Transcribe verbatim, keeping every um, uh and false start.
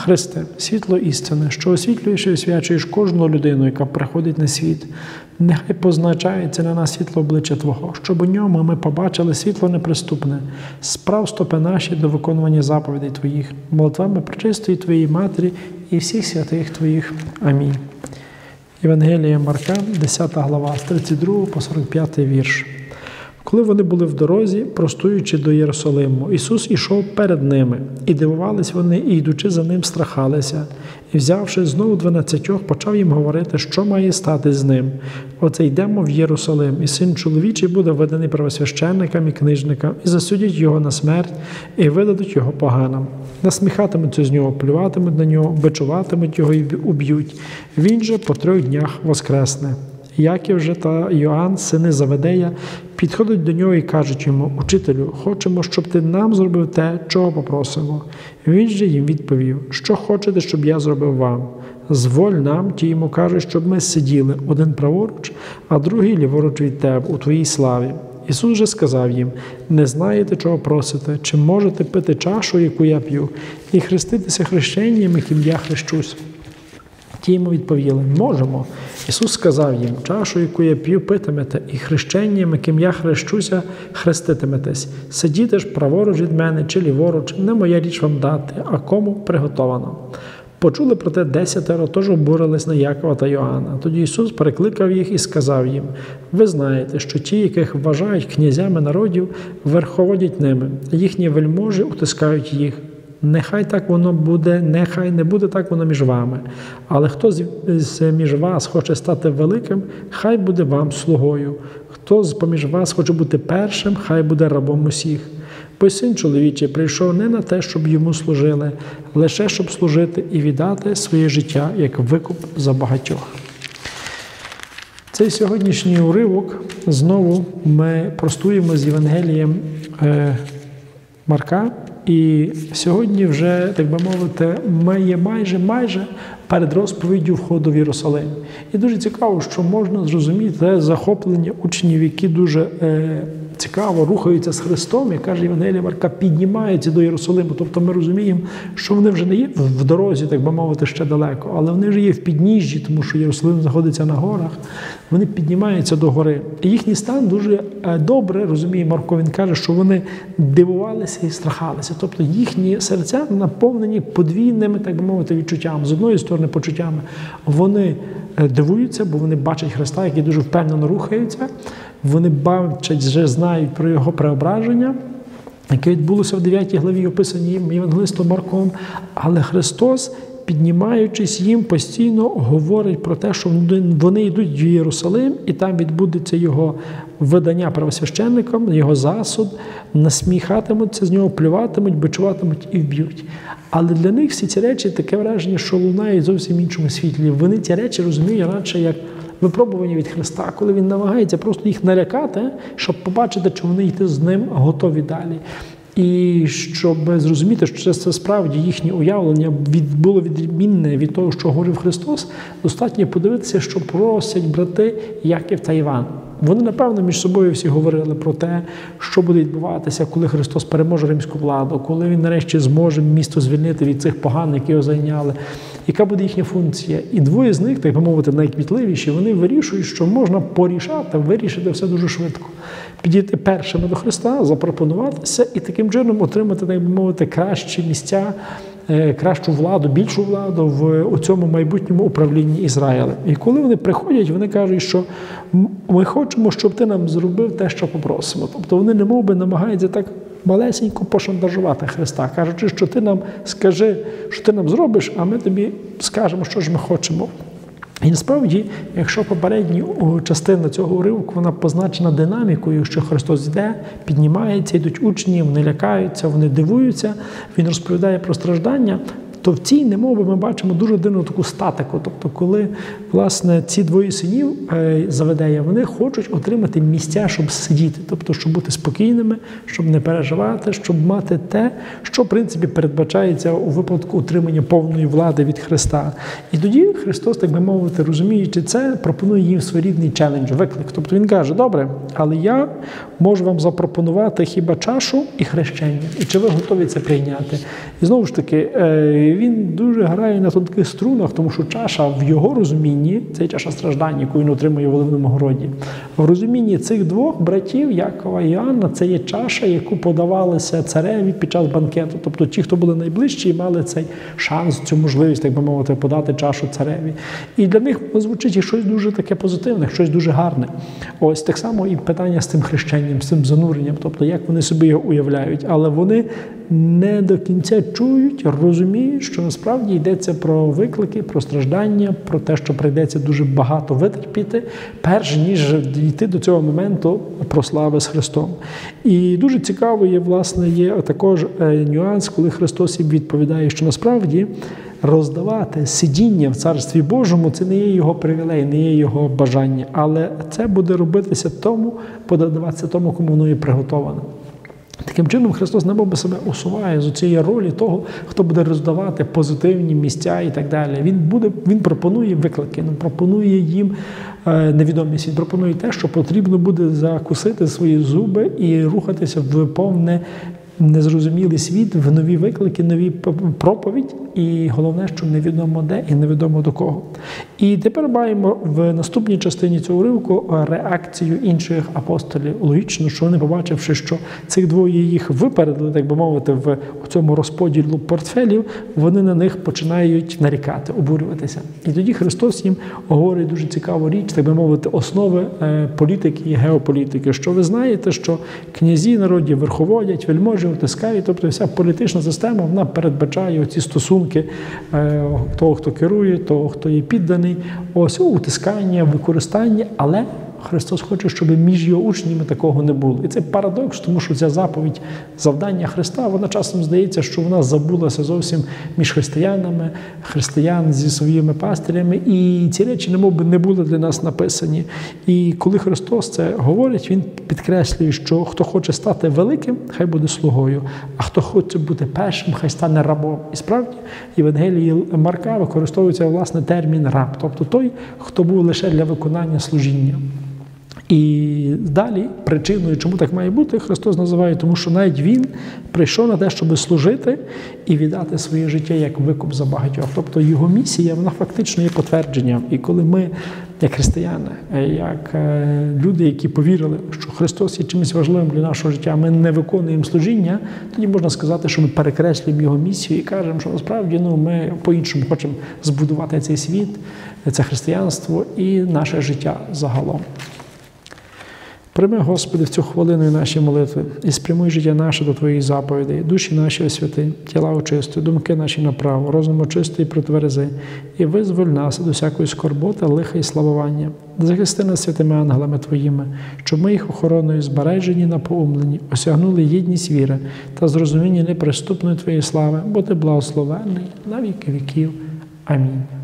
Христе, світло істини, що освітлюєш і освячуєш кожну людину, яка приходить на світ, нехай позначається на нас світло обличчя Твого, щоб у ньому ми побачили світло неприступне, справ стопи наші до виконування заповідей Твоїх, молитвами пречистої Твоєї Матері і всіх святих Твоїх. Амінь. Євангелія Марка, десята глава, з тридцять другого по сорок п'ятий вірш. Коли вони були в дорозі, простуючи до Єрусалиму, Ісус ішов перед ними, і дивувались вони, і йдучи за ним, страхалися. І, взявши знову дванадцятьох, почав їм говорити, що має стати з ним. Оце йдемо в Єрусалим, і Син чоловічий буде виданий первосвященникам і книжникам, і засудять його на смерть, і видадуть його поганам. Насміхатимуться з нього, плюватимуть на нього, бичуватимуть його і уб'ють. Він же по трьох днях воскресне. Яків же та Йоанн, сини Заведея, підходять до нього і кажуть йому: «Учителю, хочемо, щоб ти нам зробив те, чого попросимо». Він же їм відповів: «Що хочете, щоб я зробив вам? Зволь нам», ті йому кажуть, «щоб ми сиділи, один праворуч, а другий ліворуч від тебе, у твоїй славі». Ісус же сказав їм: «Не знаєте, чого просите? Чи можете пити чашу, яку я п'ю, і хреститися хрещенням, яким я хрещусь?» Ті йому відповіли: «Можемо». Ісус сказав їм: «Чашу, яку я п'ю, питимете, і хрещенням, яким я хрещуся, хреститиметесь. Сидіте ж праворуч від мене чи ліворуч, не моя річ вам дати, а кому приготовано». Почули про те десятеро, тож обурились на Якова та Йоанна. Тоді Ісус перекликав їх і сказав їм: «Ви знаєте, що ті, яких вважають князями народів, верховодять ними, їхні вельможі утискають їх. Нехай так воно буде, нехай не буде так воно між вами. Але хто з між вас хоче стати великим, хай буде вам слугою. Хто з поміж вас хоче бути першим, хай буде рабом усіх. Бо Син чоловічий прийшов не на те, щоб йому служили, лише щоб служити і віддати своє життя як викуп за багатьох». Цей сьогоднішній уривок знову ми простуємо з Євангелієм Марка. І сьогодні вже, так би мовити, ми є майже-майже перед розповіддю входу в Єрусалим. І дуже цікаво, що можна зрозуміти захоплення учнів, які дуже е, цікаво рухаються з Христом, як каже Євангелія Марка, піднімаються до Єрусалиму. Тобто ми розуміємо, що вони вже не є в дорозі, так би мовити, ще далеко, але вони вже є в підніжжі, тому що Єрусалим знаходиться на горах. Вони піднімаються до гори. І їхній стан дуже добре, розуміє Марко, він каже, що вони дивувалися і страхалися. Тобто їхні серця наповнені подвійними, так би мовити, відчуттями. З одної сторони почуттями вони дивуються, бо вони бачать Христа, який дуже впевнено рухається. Вони бачать, вже знають про його преображення, яке відбулося в дев'ятій главі, описаній Євангелистом Марком. Але Христос, піднімаючись, їм постійно говорить про те, що вони йдуть в Єрусалим, і там відбудеться його видання первосвященникам, його засуд, насміхатимуться з нього, плюватимуть, бичуватимуть і вб'ють. Але для них всі ці речі, таке враження, що лунають зовсім іншому світлі. Вони ці речі розуміють радше як випробування від Христа, коли він намагається просто їх налякати, щоб побачити, чи вони йти з ним готові далі. І щоб зрозуміти, що це справді їхнє уявлення від, було відмінне від того, що говорив Христос, достатньо подивитися, що просять брати Яків та Іван. Вони, напевно, між собою всі говорили про те, що буде відбуватися, коли Христос переможе римську владу, коли Він нарешті зможе місто звільнити від цих поган, які його зайняли, яка буде їхня функція. І двоє з них, так би мовити, найкмітливіші, вони вирішують, що можна порішати, вирішити все дуже швидко. Підійти першими до Христа, запропонуватися і таким чином отримати, так би мовити, кращі місця, кращу владу, більшу владу в у цьому майбутньому управлінні Ізраїлем. І коли вони приходять, вони кажуть, що ми хочемо, щоб ти нам зробив те, що попросимо. Тобто вони немов би намагаються так малесенько пошантажувати Христа, кажучи, що ти нам скажи, що ти нам зробиш, а ми тобі скажемо, що ж ми хочемо. І насправді, якщо попередня частина цього уривку, вона позначена динамікою, що Христос йде, піднімається, йдуть учні, вони лякаються, вони дивуються, Він розповідає про страждання, то в цій немови ми бачимо дуже дивну таку статику. Тобто, коли, власне, ці двоє синів Заведея, вони хочуть отримати місця, щоб сидіти, тобто, щоб бути спокійними, щоб не переживати, щоб мати те, що, в принципі, передбачається у випадку отримання повної влади від Христа. І тоді Христос, так би мовити, розуміючи це, пропонує їм своєрідний челендж, виклик. Тобто Він каже: добре, але я можу вам запропонувати хіба чашу і хрещення. І чи ви готові це прийняти? І знову ж таки, І він дуже грає на тонких струнах, тому що чаша в його розумінні, це чаша страждань, яку він отримує в Оливному городі, в розумінні цих двох братів, Якова і Іоанна, це є чаша, яку подавалася цареві під час банкету. Тобто ті, хто були найближчі, мали цей шанс, цю можливість, так би мовити, подати чашу цареві. І для них звучить як щось дуже таке позитивне, щось дуже гарне. Ось так само і питання з цим хрещенням, з цим зануренням, тобто як вони собі його уявляють. Але вони не до кінця чують, розуміють, що насправді йдеться про виклики, про страждання, про те, що прийдеться дуже багато витерпіти, перш ніж дійти до цього моменту прослави з Христом. І дуже цікаво є, власне, є також нюанс, коли Христос їм відповідає, що насправді роздавати сидіння в Царстві Божому – це не є його привілей, не є його бажання, але це буде робитися тому, подаватися тому, кому воно є приготоване. Таким чином, Христос немов би себе усуває з цієї ролі того, хто буде роздавати позитивні місця і так далі. Він, буде, він пропонує виклики, він пропонує їм невідомість, він пропонує те, що потрібно буде закусити свої зуби і рухатися в повне незрозумілий світ, в нові виклики, нові проповідь, і головне, що невідомо де і невідомо до кого. І тепер маємо в наступній частині цього уривку реакцію інших апостолів. Логічно, що вони, побачивши, що цих двоє їх випередили, так би мовити, в цьому розподілу портфелів, вони на них починають нарікати, обурюватися. І тоді Христос їм говорить дуже цікаву річ, так би мовити, основи політики і геополітики. Що ви знаєте, що князі народів верховодять, вельможі утискають, тобто вся політична система, вона передбачає ці стосунки того, хто керує, того, хто є підданий, ось утискання, використання, але Христос хоче, щоб між його учнями такого не було. І це парадокс, тому що ця заповідь завдання Христа, вона часом здається, що вона забулася зовсім між християнами, християн зі своїми пастирями, і ці речі немов би не були для нас написані. І коли Христос це говорить, Він підкреслює, що хто хоче стати великим, хай буде слугою, а хто хоче бути першим, хай стане рабом. І справді, в Євангелії Марка використовується, власне, термін «раб», тобто той, хто був лише для виконання служіння. І далі причиною, чому так має бути, Христос називає, тому що навіть Він прийшов на те, щоб служити і віддати своє життя як викуп за багатьох. Тобто його місія, вона фактично є потвердженням. І коли ми, як християни, як люди, які повірили, що Христос є чимось важливим для нашого життя, ми не виконуємо служіння, тоді можна сказати, що ми перекреслюємо його місію і кажемо, що насправді ну, ми по-іншому хочемо збудувати цей світ, це християнство і наше життя загалом. Прийми, Господи, в цю хвилину наші молитви і спрямуй життя наше до Твоїх заповідей, душі наші освяти, тіла очисти, думки наші направо, розум очисти і протверези, і визволь нас до всякої скорботи, лиха і славування. Захисти нас святими ангелами Твоїми, щоб ми їх охороною збережені, напоумлені, осягнули єдність віри та зрозуміння неприступної Твоєї слави, бо Ти благословенний на віки віків. Амінь.